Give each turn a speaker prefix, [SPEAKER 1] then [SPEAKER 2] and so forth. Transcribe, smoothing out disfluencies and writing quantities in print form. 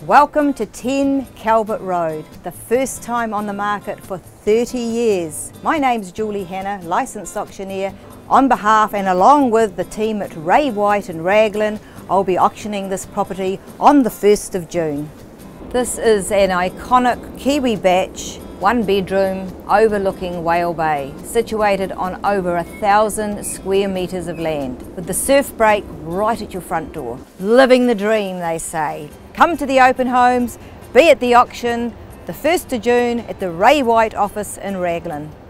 [SPEAKER 1] Welcome to 10 Calvert Road, the first time on the market for 30 years. My name's Julie Hanna, licensed auctioneer. On behalf and along with the team at Ray White and Raglan, I'll be auctioning this property on the 1st of June. This is an iconic Kiwi batch, one bedroom overlooking Whale Bay, situated on over 1,000 square metres of land, with the surf break right at your front door. Living the dream, they say. Come to the open homes, be at the auction, the 1st of June at the Ray White office in Raglan.